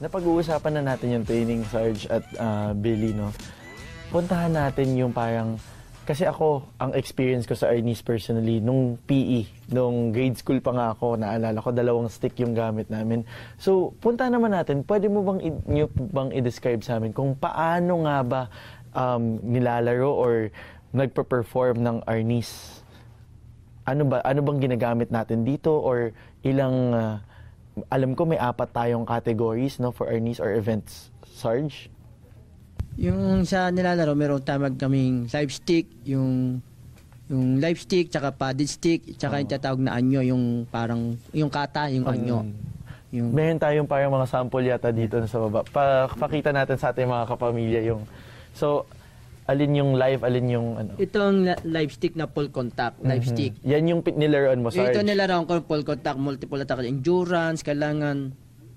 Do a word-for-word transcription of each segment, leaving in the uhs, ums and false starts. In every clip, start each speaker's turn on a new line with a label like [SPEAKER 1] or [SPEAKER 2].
[SPEAKER 1] napag-uusapan na natin yung training, Sarge at uh, Billy, no? Puntahan natin yung parang, kasi ako, ang experience ko sa Arnis personally, nung P E, nung grade school pa nga ako, naalala ko, dalawang stick yung gamit namin. So, punta naman natin, pwede mo bang, nyo bang i-describe sa amin kung paano nga ba um, nilalaro or nagpa-perform ng Arnis? Ano ba, ano bang ginagamit natin dito or ilang, uh, alam ko may apat tayong categories, no, for Arnis or events, Sarge?
[SPEAKER 2] Yung sa nilalaro, meron tamag kaming live stick, yung yung live stick, tsaka padded stick, tsaka oh. yung tatawag na anyo, yung parang, yung kata, yung um, anyo. Yung... Meron
[SPEAKER 1] tayong parang mga sample yata dito sa baba. Pa, pakita natin sa ating mga kapamilya yung... So, alin yung live, alin yung ano?
[SPEAKER 2] Itong live stick na full contact, live mm-hmm. stick.
[SPEAKER 1] Yan yung nilaroan mo, Sarge?
[SPEAKER 2] Ito nilaroan ko, full contact, multiple attack, endurance, kailangan...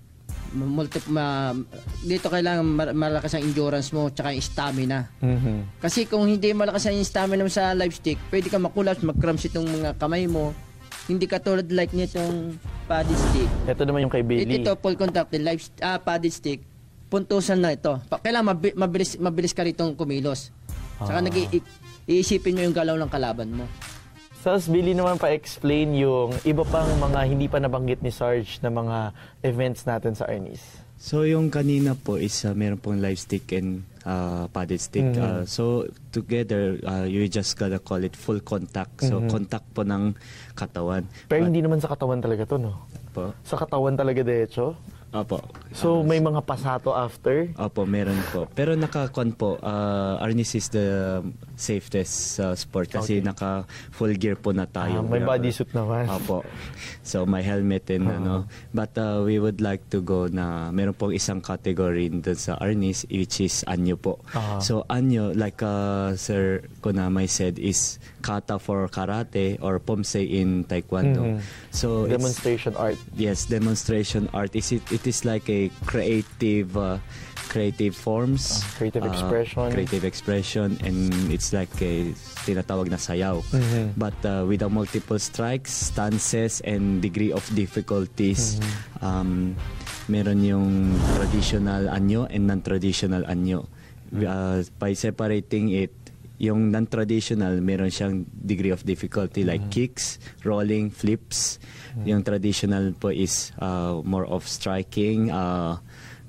[SPEAKER 2] Multi, ma, dito kailangan malakas ang endurance mo tsaka yung stamina. Mm-hmm. Kasi kung hindi malakas ang stamina mo sa live stick, pwede ka makulapse, mag-cramps itong mga kamay mo. Hindi ka tulad like nitong padded stick.
[SPEAKER 1] Ito naman yung kay Bailey.
[SPEAKER 2] Ito, full contact, live, ah, padded stick. Puntusan na ito. Kailangan mabilis, mabilis ka ritong kumilos. Saka ah. nag-iisipin mo yung galaw ng kalaban mo.
[SPEAKER 1] Tapos, Billy naman pa-explain yung iba pang mga hindi pa nabanggit ni Sarge na mga events natin sa Arnis.
[SPEAKER 3] So, yung kanina po is uh, meron pong live stick and uh, padded stick. Mm-hmm. uh, so, together, uh, you just gotta call it full contact. So, mm-hmm. contact po ng katawan.
[SPEAKER 1] Pero
[SPEAKER 3] But,
[SPEAKER 1] hindi naman sa katawan talaga to, no?
[SPEAKER 3] Po?
[SPEAKER 1] Sa katawan talaga, de hecho?
[SPEAKER 3] Opo.
[SPEAKER 1] So, uh, may mga pasato after?
[SPEAKER 3] Opo, meron po. Pero naka-con po, uh, Arnis is the safest uh, sport kasi okay. naka-full gear po na tayo.
[SPEAKER 1] Ah, may bodysuit naman.
[SPEAKER 3] Opo. So, may helmet and uh-huh. ano. But uh, we would like to go na meron pong isang category dun sa Arnis which is anyo po. Uh-huh. So, anyo, like uh, Sir Cunamay said, is kata for karate or pomsei in taekwondo. Mm-hmm. So,
[SPEAKER 1] demonstration art.
[SPEAKER 3] Yes, demonstration art. Is it, it is like a creative uh, creative forms,
[SPEAKER 1] uh, creative uh, expression
[SPEAKER 3] creative expression and it's like a tinatawag na sayaw. Mm-hmm. But uh, with the multiple strikes, stances and degree of difficulties. Mm-hmm. um, meron yung traditional anyo and non-traditional anyo. Uh, by separating it, yung non-traditional, meron siyang degree of difficulty like mm-hmm. kicks, rolling, flips. Mm-hmm. Yung traditional po is uh, more of striking, uh,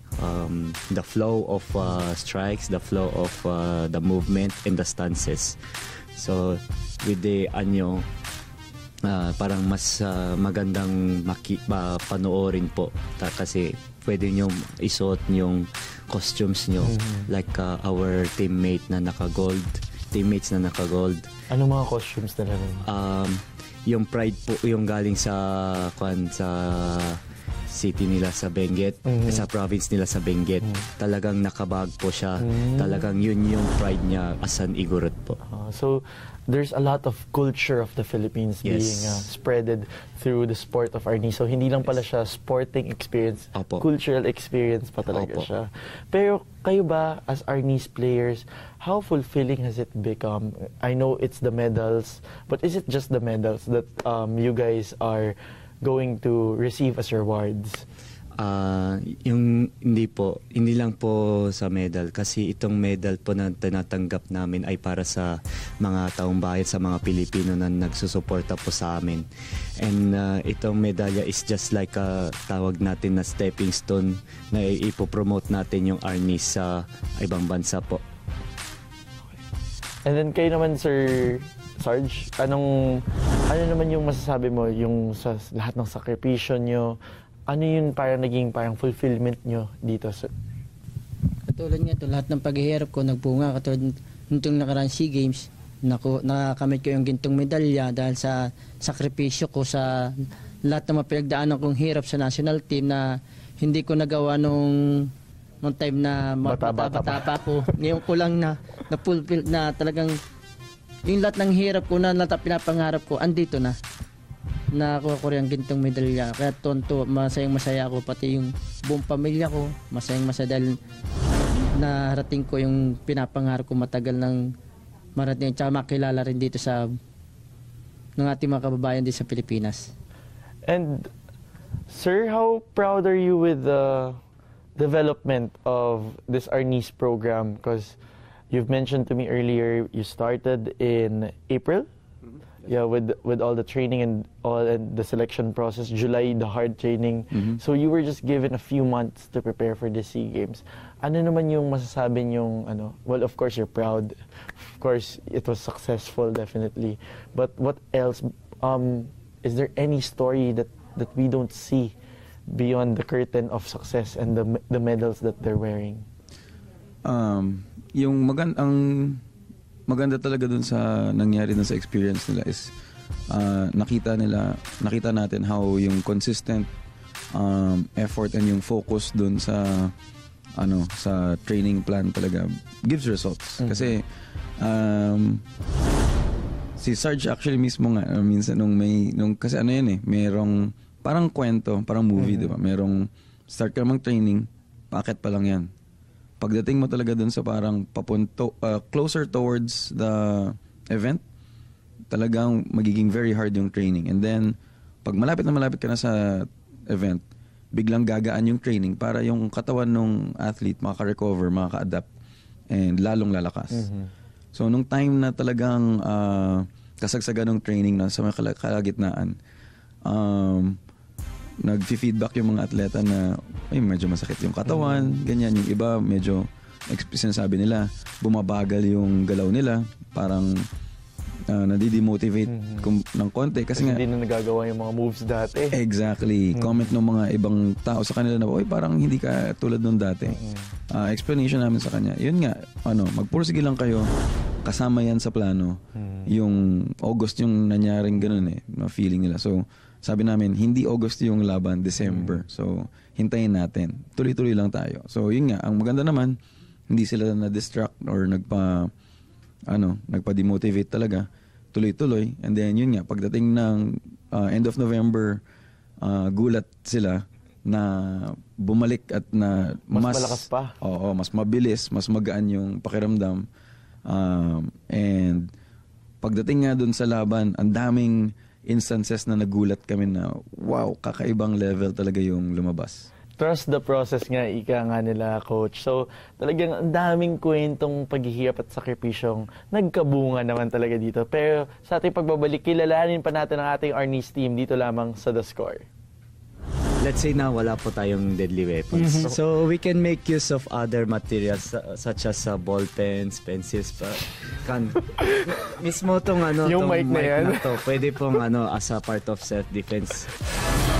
[SPEAKER 3] um, the flow of uh, strikes, the flow of uh, the movement, and the stances. So, with the anyo, uh, parang mas uh, magandang maki uh, panoorin po. Ta kasi pwede nyo isuot yung costumes nyo mm-hmm. like uh, our teammate na naka-gold. Teammates na naka-gold.
[SPEAKER 1] Ano mga costumes nila?
[SPEAKER 3] Um, yung pride po, yung galing sa kwan, sa city nila sa Benguet, mm-hmm. sa province nila sa Benguet. Mm-hmm. Talagang nakabag po siya. Mm-hmm. Talagang yun yung pride niya as an Igorot po.
[SPEAKER 1] Uh, so, there's a lot of culture of the Philippines yes. being uh, spreaded through the sport of Arnis. So, hindi lang pala siya sporting experience, Opo. cultural experience pa talaga Opo. siya. Pero, kayo ba, as Arnis players, how fulfilling has it become? I know it's the medals, but is it just the medals that um, you guys are going to receive as rewards?
[SPEAKER 3] Uh, yung hindi po, hindi lang po sa medal kasi itong medal po na tinatanggap namin ay para sa mga taong bayan, sa mga Pilipino na nagsusuporta po sa amin. And uh, itong medalya is just like a tawag natin na stepping stone na ipopromote natin yung Arnis sa ibang bansa po.
[SPEAKER 1] And then kayo naman, Sir Sarge, anong, ano naman yung masasabi mo yung sa lahat ng sakripisyo nyo? Ano yung parang naging parang fulfillment nyo dito, sir?
[SPEAKER 2] Katulad nga ito, lahat ng paghihirap ko nagbunga. Katulad nitong nakaraan SEA Games, naku, nakakamit ko yung gintong medalya dahil sa sakripisyo ko sa lahat ng mapinagdaanan kong hirap sa national team na hindi ko nagawa nung, nung time na bata-bata pa ako. Ngayon ko lang na, na fulfill na talagang yung lahat ng hirap ko na lahat pinapangarap ko, andito na. Nakakuha ko rin ang gintong medalya. Kaya tonto, masayang masaya ako. Pati yung buong pamilya ko, masayang masaya dahil narating ko yung pinapangarap ko matagal ng marating. Tsaka makilala rin dito sa ng ating mga kababayan din sa Pilipinas.
[SPEAKER 1] And, sir, how proud are you with the development of this Arnis program? Because you've mentioned to me earlier you started in April. Yeah, with with all the training and all and the selection process, July the hard training.
[SPEAKER 4] Mm-hmm.
[SPEAKER 1] So you were just given a few months to prepare for the SEA Games. Ano naman yung masasabi yung ano? Well, of course you're proud. Of course it was successful, definitely. But what else? Um, is there any story that that we don't see beyond the curtain of success and the the medals that they're wearing?
[SPEAKER 4] Um, yung magand ang maganda talaga dun sa nangyari dun sa experience nila is uh, nakita nila nakita natin how yung consistent um, effort and yung focus dun sa ano sa training plan talaga gives results. Mm-hmm. Kasi um, si Sarge actually mismo nga uh, minsan nung may nung kasi ano yan eh merong parang kwento, parang movie, mm-hmm. di ba? Merong start ka namang training, packet pa lang yan. Pagdating mo talaga dun sa parang papunto, uh, closer towards the event, talagang magiging very hard yung training. And then, pag malapit na malapit ka na sa event, biglang gagaan yung training para yung katawan ng athlete makaka-recover, makaka-adapt, and lalong lalakas. Mm-hmm. So, nung time na talagang uh, kasagsagan ng training na sa mga kalagitnaan, um, nag-feedback yung mga atleta na ay medyo masakit yung katawan, mm-hmm. ganyan. Yung iba medyo sinasabi nila bumabagal yung galaw nila, parang uh, nadidemotivate mm-hmm. ng konti kasi, kasi nga
[SPEAKER 1] hindi na nagagawa yung mga moves dati.
[SPEAKER 4] Exactly. Mm-hmm. Comment ng mga ibang tao sa kanila na oy parang hindi ka tulad nung dati. Mm-hmm. Uh, explanation namin sa kanya. Yun nga, ano, magpursige lang kayo. Kasama yan sa plano. Mm-hmm. Yung August yung nangyaring ganun eh, na feeling nila. So sabi namin, hindi August yung laban, December. Mm. So, hintayin natin. Tuloy-tuloy lang tayo. So, yun nga. Ang maganda naman, hindi sila na-distract or nagpa, ano, nagpa-demotivate talaga. Tuloy-tuloy. And then, yun nga. Pagdating ng uh, end of November, uh, gulat sila na bumalik at na
[SPEAKER 1] mas, mas malakas pa.
[SPEAKER 4] Oo, mas mabilis, mas magaan yung pakiramdam. Um, and pagdating nga dun sa laban, ang daming instances na nagulat kami na wow, kakaibang level talaga yung lumabas.
[SPEAKER 1] Trust the process nga, ika nga nila, Coach. So, talagang ang daming kwentong paghihirap at sakripisyong nagkabunga naman talaga dito. Pero sa ating pagbabalik, kilalanin pa natin ang ating Arnis team dito lamang sa The Score.
[SPEAKER 3] Let's say na wala po tayong deadly weapons. Mm-hmm. So we can make use of other materials uh, such as uh, ball pens, pencils, pa kan mismo tong ano
[SPEAKER 1] yung
[SPEAKER 3] tong
[SPEAKER 1] mic na yan
[SPEAKER 3] na to, pwede pong ano as a part of self defense.